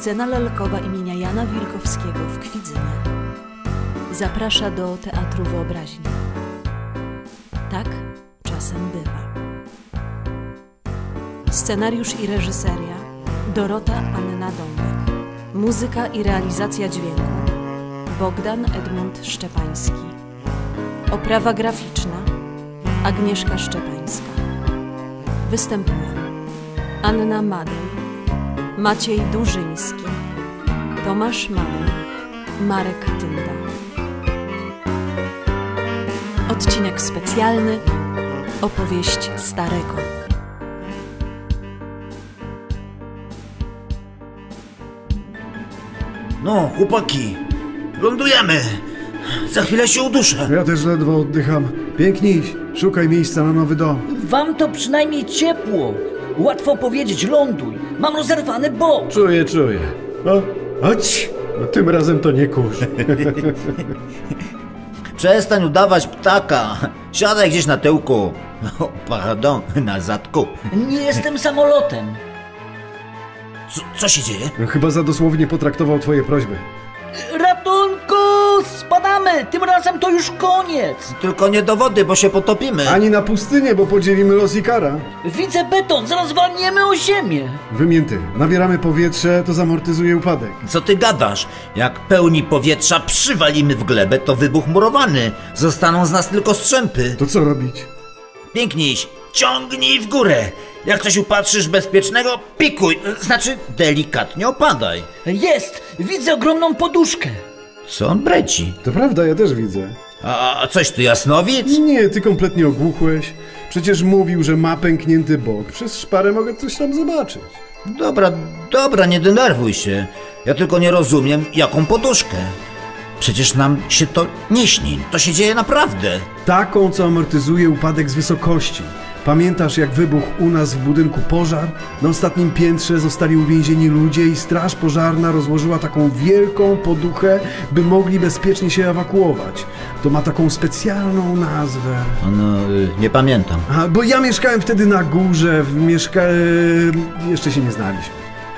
Scena lalkowa imienia Jana Wilkowskiego w Kwidzynie zaprasza do Teatru Wyobraźni. Tak czasem bywa. Scenariusz i reżyseria Dorota Anna Dąbek. Muzyka i realizacja dźwięku Bogdan Edmund Szczepański. Oprawa graficzna Agnieszka Szczepańska. Występują Anna Madej, Maciej Durzyński, Tomasz Madej, Marek Tynda. Odcinek specjalny Opowieść Starego. No, chłopaki, lądujemy. Za chwilę się uduszę. Ja też ledwo oddycham. Piękniś, szukaj miejsca na nowy dom. Wam to przynajmniej ciepło. Łatwo powiedzieć ląduj. Mam rozerwany bok. Czuję. Chodź, no tym razem to nie kurz. Przestań udawać ptaka. Siadaj gdzieś na tyłku. O, pardon, na zadku. Nie jestem samolotem. Co się dzieje? No, chyba za dosłownie potraktował twoje prośby. Ratunku! Spadamy! Tym razem to już koniec! Tylko nie do wody, bo się potopimy. Ani na pustynię, bo podzielimy los i kara. Widzę beton, zaraz walniemy o ziemię! Wymięty, nabieramy powietrze, to zamortyzuje upadek. Co ty gadasz? Jak pełni powietrza przywalimy w glebę, to wybuch murowany. Zostaną z nas tylko strzępy. To co robić? Piękniś, ciągnij w górę. Jak coś upatrzysz bezpiecznego, pikuj. Znaczy, delikatnie opadaj. Jest! Widzę ogromną poduszkę! Co on breci? To prawda, ja też widzę. A coś tu jasnowic? Nie, ty kompletnie ogłuchłeś. Przecież mówił, że ma pęknięty bok. Przez szparę mogę coś tam zobaczyć. Dobra, nie denerwuj się. Ja tylko nie rozumiem, jaką poduszkę. Przecież nam się to nie śni. To się dzieje naprawdę. Taką, co amortyzuje upadek z wysokości. Pamiętasz, jak wybuchł u nas w budynku pożar? Na ostatnim piętrze zostali uwięzieni ludzie i straż pożarna rozłożyła taką wielką poduchę, by mogli bezpiecznie się ewakuować. To ma taką specjalną nazwę. No, nie pamiętam. Aha, bo ja mieszkałem wtedy na górze, jeszcze się nie znaliśmy.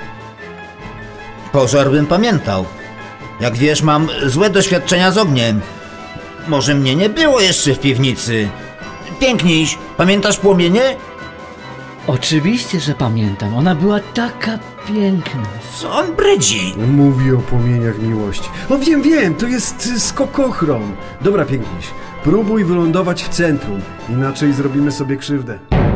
Pożar bym pamiętał. Jak wiesz, mam złe doświadczenia z ogniem. Może mnie nie było jeszcze w piwnicy. Piękniś, pamiętasz płomienie? Oczywiście, że pamiętam. Ona była taka piękna. Co on brydzi? Mówi o płomieniach miłości. O wiem, to jest skokochron. Dobra, Piękniś, próbuj wylądować w centrum, inaczej zrobimy sobie krzywdę.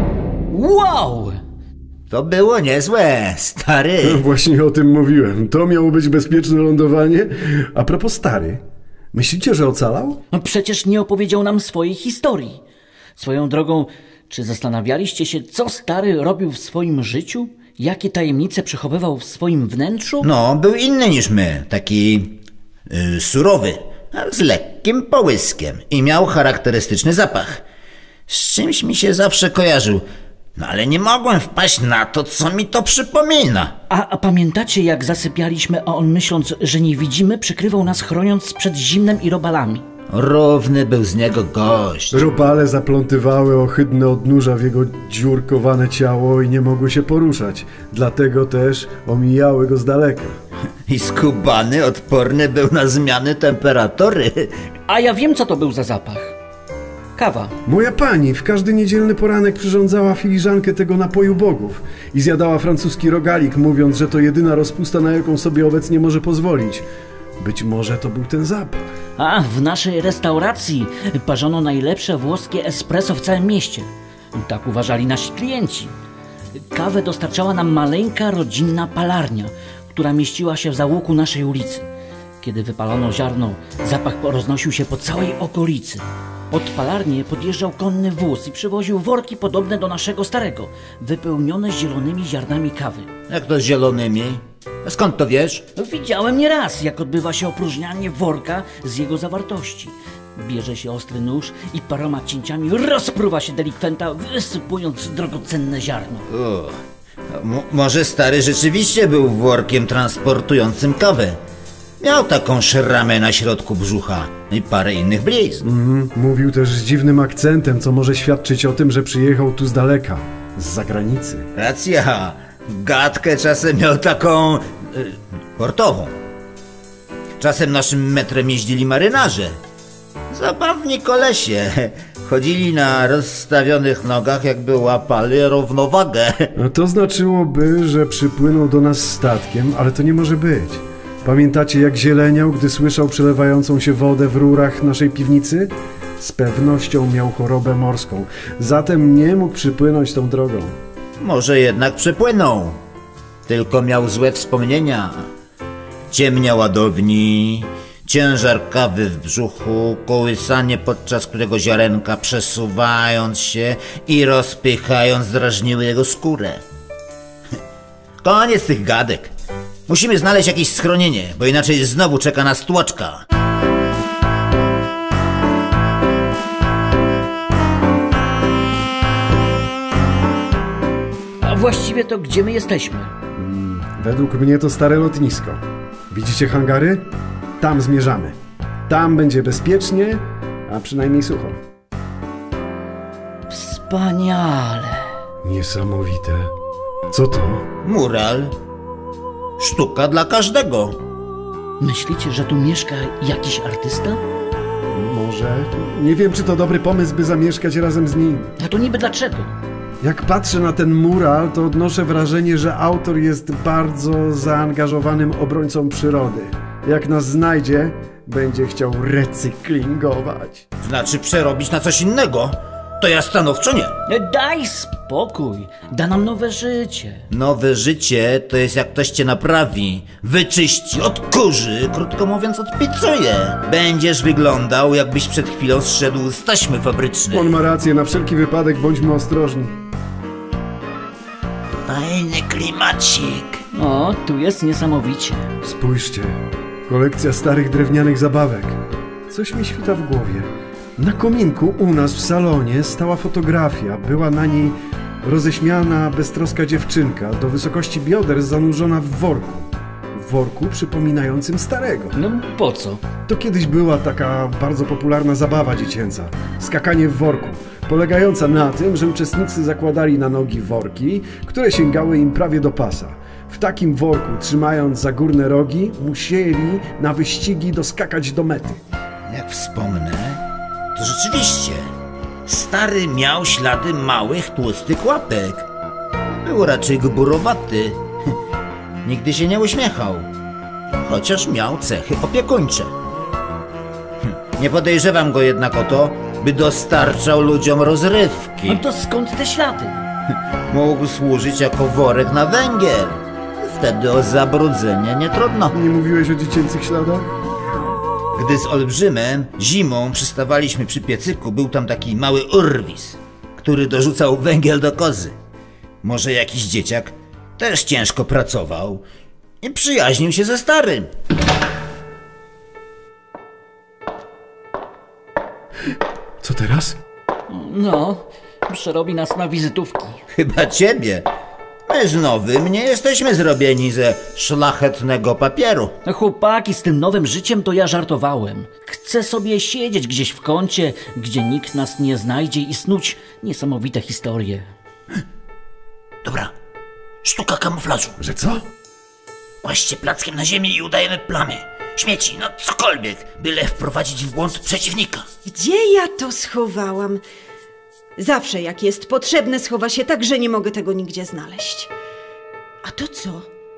Wow! To było niezłe, stary. No, właśnie o tym mówiłem. To miało być bezpieczne lądowanie. A propos stary, myślicie, że ocalał? No przecież nie opowiedział nam swojej historii. Swoją drogą, czy zastanawialiście się, co stary robił w swoim życiu? Jakie tajemnice przechowywał w swoim wnętrzu? No, był inny niż my. Taki surowy, z lekkim połyskiem i miał charakterystyczny zapach. Z czymś mi się zawsze kojarzył. No ale nie mogłem wpaść na to, co mi to przypomina. A pamiętacie, jak zasypialiśmy, a on myśląc, że nie widzimy, przykrywał nas, chroniąc przed zimnem i robalami? Równy był z niego gość. Robale zaplątywały ohydne odnóża w jego dziurkowane ciało i nie mogły się poruszać. Dlatego też omijały go z daleka. I skubany, odporny był na zmiany temperatury. A ja wiem, co to był za zapach. Kawa. Moja pani w każdy niedzielny poranek przyrządzała filiżankę tego napoju bogów i zjadała francuski rogalik, mówiąc, że to jedyna rozpusta, na jaką sobie obecnie może pozwolić. Być może to był ten zapach. A w naszej restauracji parzono najlepsze włoskie espresso w całym mieście. Tak uważali nasi klienci. Kawę dostarczała nam maleńka rodzinna palarnia, która mieściła się w zaułku naszej ulicy. Kiedy wypalono ziarno, zapach roznosił się po całej okolicy. Pod palarnię podjeżdżał konny wóz i przywoził worki podobne do naszego starego, wypełnione zielonymi ziarnami kawy. Jak to z zielonymi? Skąd to wiesz? Widziałem nieraz, jak odbywa się opróżnianie worka z jego zawartości. Bierze się ostry nóż i paroma cięciami rozpruwa się delikwenta, wysypując drogocenne ziarno. Może stary rzeczywiście był workiem transportującym kawę. Miał taką szramę na środku brzucha i parę innych blizn. Mówił też z dziwnym akcentem, co może świadczyć o tym, że przyjechał tu z daleka, z zagranicy. Racja, gadkę czasem miał taką portową. Czasem naszym metrem jeździli marynarze. Zabawni kolesie. Chodzili na rozstawionych nogach, jakby łapali równowagę. No to znaczyłoby, że przypłynął do nas statkiem, ale to nie może być. Pamiętacie, jak zieleniał, gdy słyszał przelewającą się wodę w rurach naszej piwnicy? Z pewnością miał chorobę morską, zatem nie mógł przypłynąć tą drogą. Może jednak przepłynął. Tylko miał złe wspomnienia. Ciemnia ładowni, ciężar kawy w brzuchu, kołysanie, podczas którego ziarenka, przesuwając się i rozpychając, drażniły jego skórę. Koniec tych gadek. Musimy znaleźć jakieś schronienie, bo inaczej znowu czeka nas tłoczka. A właściwie to gdzie my jesteśmy? Według mnie to stare lotnisko. Widzicie hangary? Tam zmierzamy. Tam będzie bezpiecznie, a przynajmniej sucho. Wspaniale. Niesamowite. Co to? Mural. Sztuka dla każdego. Myślicie, że tu mieszka jakiś artysta? Może. Nie wiem, czy to dobry pomysł, by zamieszkać razem z nim. A to niby dlaczego? Jak patrzę na ten mural, to odnoszę wrażenie, że autor jest bardzo zaangażowanym obrońcą przyrody. Jak nas znajdzie, będzie chciał recyklingować. Znaczy przerobić na coś innego? To ja stanowczo nie. Daj spokój. Da nam nowe życie. Nowe życie to jest jak ktoś cię naprawi, wyczyści, odkurzy, krótko mówiąc odpiecuje. Będziesz wyglądał, jakbyś przed chwilą zszedł z taśmy fabrycznej. On ma rację, na wszelki wypadek bądźmy ostrożni. Fajny klimacik. O, tu jest niesamowicie. Spójrzcie, kolekcja starych drewnianych zabawek. Coś mi świta w głowie. Na kominku u nas w salonie stała fotografia. Była na niej roześmiana, beztroska dziewczynka, do wysokości bioder zanurzona w worku. W worku przypominającym starego. No po co? To kiedyś była taka bardzo popularna zabawa dziecięca. Skakanie w worku, polegająca na tym, że uczestnicy zakładali na nogi worki, które sięgały im prawie do pasa. W takim worku, trzymając za górne rogi, musieli na wyścigi doskakać do mety. Jak wspomnę, to rzeczywiście stary miał ślady małych, tłustych łapek. Był raczej gburowaty. Nigdy się nie uśmiechał, chociaż miał cechy opiekuńcze. Nie podejrzewam go jednak o to, by dostarczał ludziom rozrywki. A to skąd te ślady? Mógł służyć jako worek na węgiel. Wtedy o zabrudzenie nie trudno. Nie mówiłeś o dziecięcych śladach? Gdy z Olbrzymem zimą przystawaliśmy przy piecyku, był tam taki mały urwis, który dorzucał węgiel do kozy. Może jakiś dzieciak też ciężko pracował i przyjaźnił się ze starym. Co teraz? No, przerobi nas na wizytówki. Chyba ciebie. My z nowym nie jesteśmy zrobieni ze szlachetnego papieru. No chłopaki, z tym nowym życiem to ja żartowałem. Chcę sobie siedzieć gdzieś w kącie, gdzie nikt nas nie znajdzie i snuć niesamowite historie. Dobra, sztuka kamuflażu. Że co? Kłaście plackiem na ziemi i udajemy plamy. Śmieci, no cokolwiek, byle wprowadzić w błąd przeciwnika. Gdzie ja to schowałam? Zawsze jak jest potrzebne, schowa się tak, że nie mogę tego nigdzie znaleźć. A to co?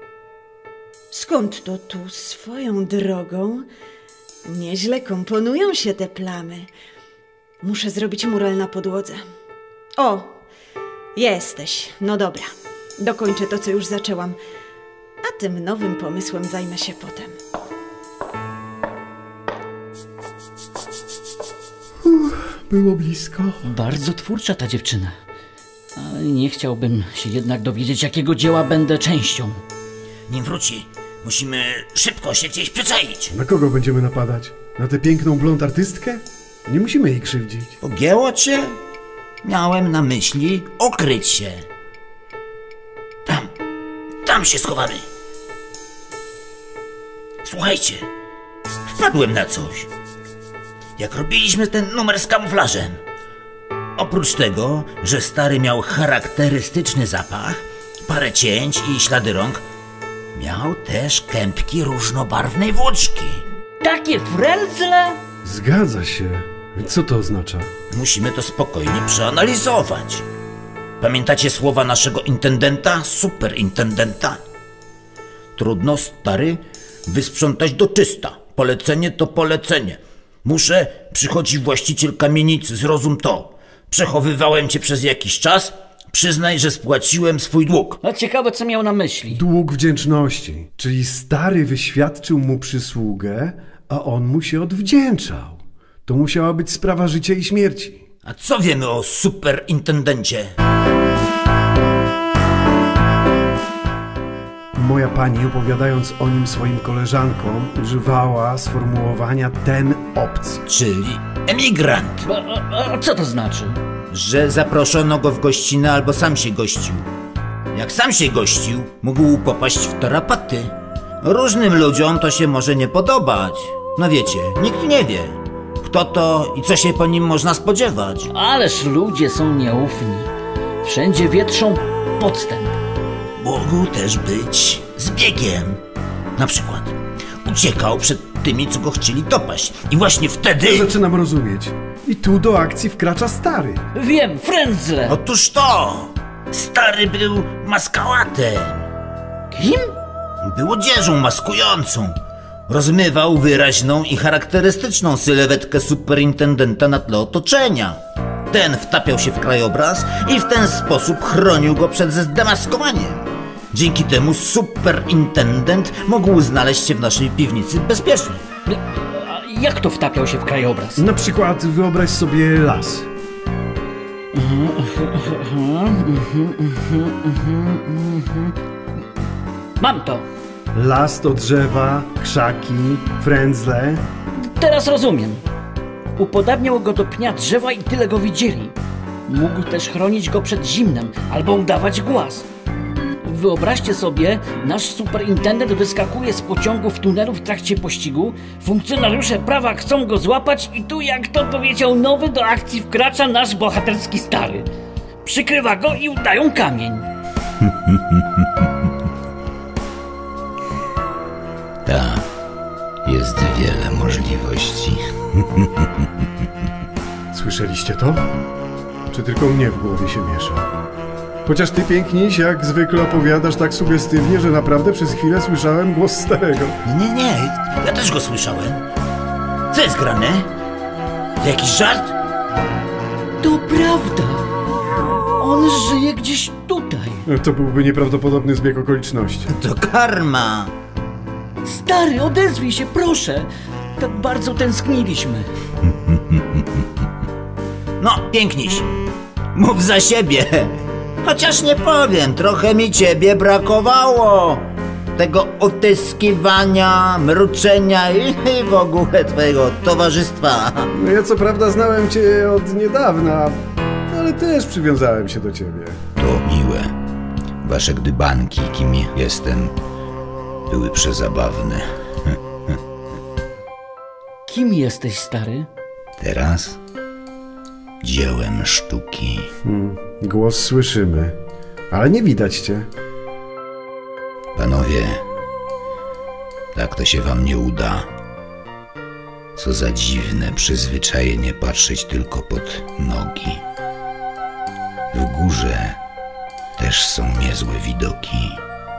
Skąd to tu swoją drogą? Nieźle komponują się te plamy. Muszę zrobić mural na podłodze. O, jesteś. No dobra, dokończę to, co już zaczęłam. A tym nowym pomysłem zajmę się potem. Było blisko. Bardzo twórcza ta dziewczyna. Ale nie chciałbym się jednak dowiedzieć, jakiego dzieła będę częścią. Nim wróci, musimy szybko się gdzieś przyczaić. Na kogo będziemy napadać? Na tę piękną blond artystkę? Nie musimy jej krzywdzić. Pogięło cię? Miałem na myśli okryć się. Tam się schowamy. Słuchajcie, wpadłem na coś. Jak robiliśmy ten numer z kamuflażem. Oprócz tego, że stary miał charakterystyczny zapach, parę cięć i ślady rąk, Miał też kępki różnobarwnej włóczki. Takie frędzle? Zgadza się. Co to oznacza? Musimy to spokojnie przeanalizować. Pamiętacie słowa naszego intendenta, superintendenta? Trudno, stary, wysprzątać do czysta. Polecenie to polecenie. Muszę, przychodzi właściciel kamienicy, zrozum to. Przechowywałem cię przez jakiś czas, przyznaj, że spłaciłem swój dług. No ciekawe, co miał na myśli. Dług wdzięczności. Czyli stary wyświadczył mu przysługę, a on mu się odwdzięczał. To musiała być sprawa życia i śmierci. A co wiemy o superintendencie? Moja pani, opowiadając o nim swoim koleżankom, używała sformułowania ten obcy. Czyli emigrant. A co to znaczy? Że zaproszono go w gościnę albo sam się gościł. Jak sam się gościł, mógł popaść w tarapaty. Różnym ludziom to się może nie podobać. No wiecie, nikt nie wie, kto to i co się po nim można spodziewać. Ależ ludzie są nieufni. Wszędzie wietrzą podstęp. Mógł też być zbiegiem. Na przykład uciekał przed tymi, co go chcieli dopaść. I właśnie wtedy... Ja zaczynam rozumieć. I tu do akcji wkracza stary. Wiem, frędzle! Otóż to! Stary był maskałatem. Kim? Był odzieżą maskującą. Rozmywał wyraźną i charakterystyczną sylwetkę superintendenta na tle otoczenia. Ten wtapiał się w krajobraz i w ten sposób chronił go przed zdemaskowaniem. Dzięki temu superintendent mógł znaleźć się w naszej piwnicy bezpiecznie. A jak to wtapiał się w krajobraz? Na przykład wyobraź sobie las. Mam to. Las to drzewa, krzaki, frędzle. Teraz rozumiem. Upodabniał go do pnia drzewa i tyle go widzieli. Mógł też chronić go przed zimnem albo udawać głaz. Wyobraźcie sobie, nasz superintendent wyskakuje z pociągu w tunelu w trakcie pościgu, funkcjonariusze prawa chcą go złapać i tu, jak to powiedział nowy, do akcji wkracza nasz bohaterski stary. Przykrywa go i udają kamień. Tak, jest wiele możliwości. Słyszeliście to? Czy tylko mnie w głowie się miesza? Chociaż ty, Piękniś, jak zwykle opowiadasz tak sugestywnie, że naprawdę przez chwilę słyszałem głos starego. Nie, ja też go słyszałem. Co jest grane? To jakiś żart? To prawda. On żyje gdzieś tutaj. To byłby nieprawdopodobny zbieg okoliczności. To karma. Stary, odezwij się, proszę. Tak bardzo tęskniliśmy. No, Piękniś, mów za siebie. Chociaż nie powiem, trochę mi ciebie brakowało. Tego utyskiwania, mruczenia i w ogóle twojego towarzystwa. No ja co prawda znałem cię od niedawna, ale też przywiązałem się do ciebie. To miłe. Wasze gdybanki, kim jestem, były przezabawne. Kim jesteś, stary? Teraz dziełem sztuki. Głos słyszymy, ale nie widać cię. Panowie, tak to się wam nie uda. Co za dziwne przyzwyczajenie patrzeć tylko pod nogi. W górze też są niezłe widoki.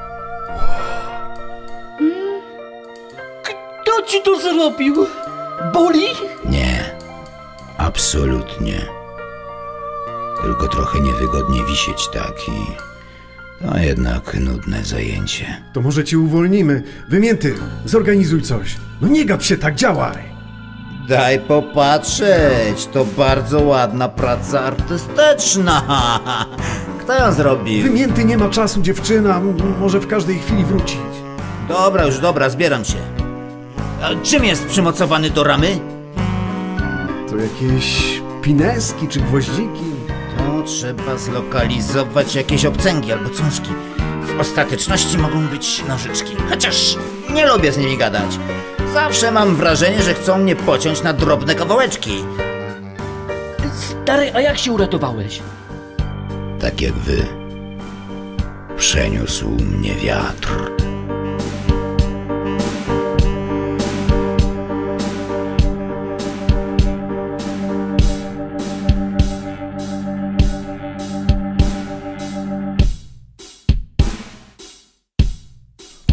Kto ci to zrobił? Boli? Nie, absolutnie. Tylko trochę niewygodnie wisieć tak i to jednak nudne zajęcie. To może cię uwolnimy. Wymięty, zorganizuj coś. No nie gap się tak, działaj. Daj popatrzeć, to bardzo ładna praca artystyczna. Kto ją zrobił? Wymięty, nie ma czasu, dziewczyna. Może w każdej chwili wrócić. Dobra, zbieram się. A czym jest przymocowany do ramy? To jakieś pineski czy gwoździki? To trzeba zlokalizować jakieś obcęgi albo cążki. W ostateczności mogą być nożyczki. Chociaż nie lubię z nimi gadać. Zawsze mam wrażenie, że chcą mnie pociąć na drobne kawałeczki. Stary, a jak się uratowałeś? Tak jak wy. Przeniósł mnie wiatr.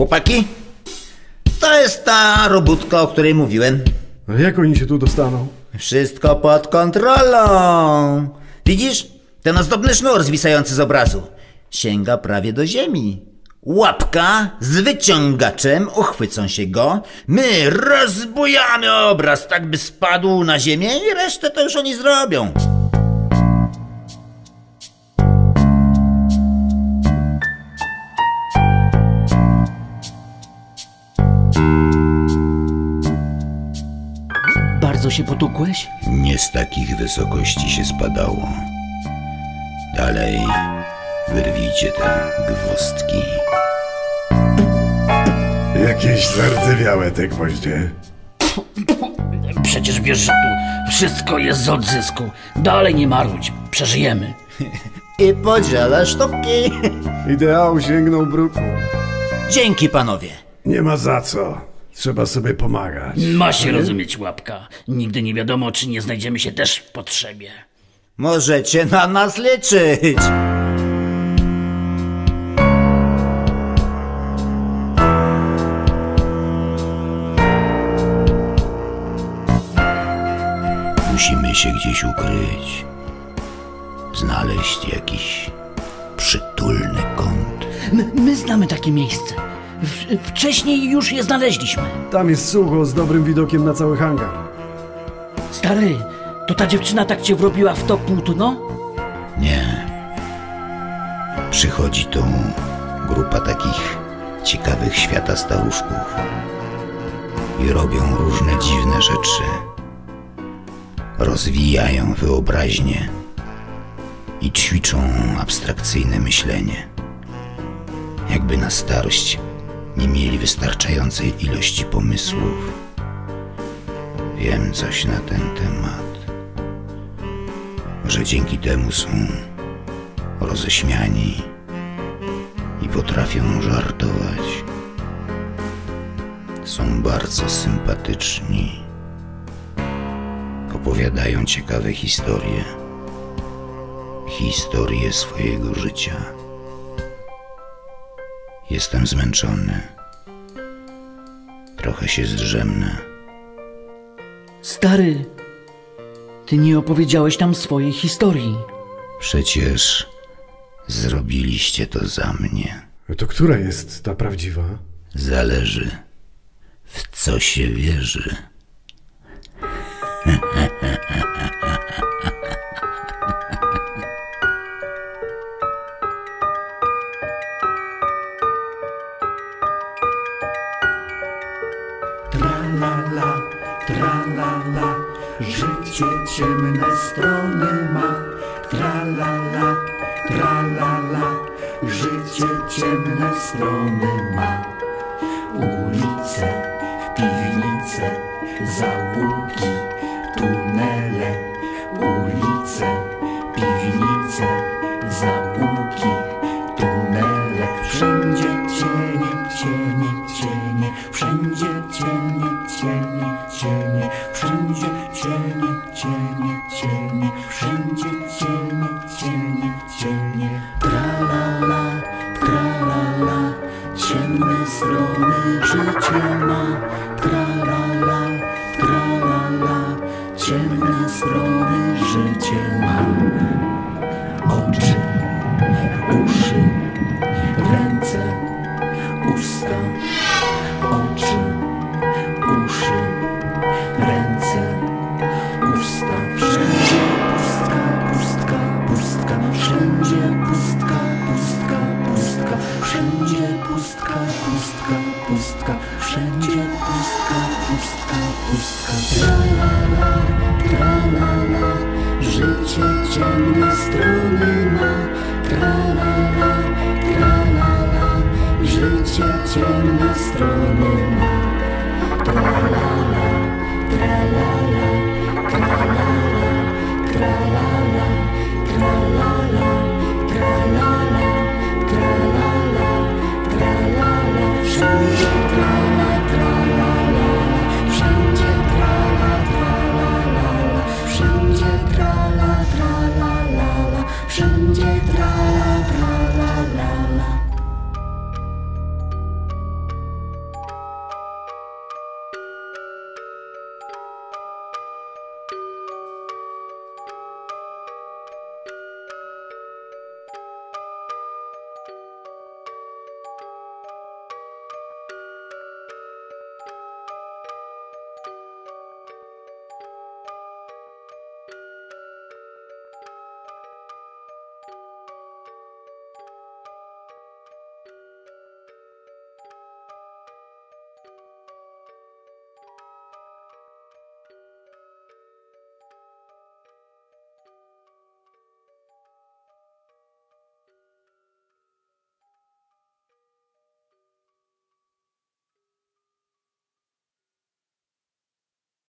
Chłopaki, to jest ta robótka, o której mówiłem. A jak oni się tu dostaną? Wszystko pod kontrolą. Widzisz? Ten ozdobny sznur zwisający z obrazu sięga prawie do ziemi. Łapka z wyciągaczem uchwycą się go. My rozbujamy obraz, tak by spadł na ziemię i resztę to już oni zrobią. Bardzo się potukłeś? Nie z takich wysokości się spadało. Dalej wyrwijcie te gwozdki. Jakieś zardzewiałe te gwoździe. Przecież wiesz, że tu wszystko jest z odzysku. Dalej nie marudź, przeżyjemy. I podziela sztuki. Ideał sięgnął bruku. Dzięki, panowie. Nie ma za co. Trzeba sobie pomagać. Ma się rozumieć, Łapka. Nigdy nie wiadomo, czy nie znajdziemy się też w potrzebie. Możecie na nas liczyć. Musimy się gdzieś ukryć. Znaleźć jakiś przytulny kąt. My znamy takie miejsce. Wcześniej już je znaleźliśmy. Tam jest sucho z dobrym widokiem na cały hangar. Stary, to ta dziewczyna tak cię wrobiła w to płótno? Nie. Przychodzi tu grupa takich ciekawych świata staruszków i robią różne dziwne rzeczy. Rozwijają wyobraźnię i ćwiczą abstrakcyjne myślenie. Jakby na starość nie mieli wystarczającej ilości pomysłów. Wiem coś na ten temat. Że dzięki temu są roześmiani i potrafią żartować. Są bardzo sympatyczni. Opowiadają ciekawe historie. Historie swojego życia. Jestem zmęczony. Trochę się zdrzemnę. Stary, ty nie opowiedziałeś nam swojej historii. Przecież zrobiliście to za mnie. To która jest ta prawdziwa? Zależy, w co się wierzy. Tra-la-la, tra-la-la, życie ciemne strony ma. Tra-la-la, tra-la-la, życie ciemne strony ma. Ulice, piwnice, zaułki, tunele. Ulice, piwnice, zaułki, tunele. Wszędzie cienie, cienie, cienie. Wszędzie cienie, cienie, cienie. Wszędzie cienie, cienie, cienie. Wszędzie cienie, cienie, cienie. Tra-la-la, tra-la-la, ciemne strony życia ma. Tra-la-la, tra-la-la, ciemne strony życie ma. Oczy, uszy, ręce, usta. Oczy, uszy, ręce, usta. Wszędzie pustka, pustka, pustka. Wszędzie pustka, pustka, pustka. Wszędzie pustka, pustka, pustka. Wszędzie pustka, pustka, pustka. Tra-la-la, tra-la-la, życie ciemne strony ma. Tra-la-la, tra-la-la, życie ciemne strony ma. Tra-la-la, tra-la-la.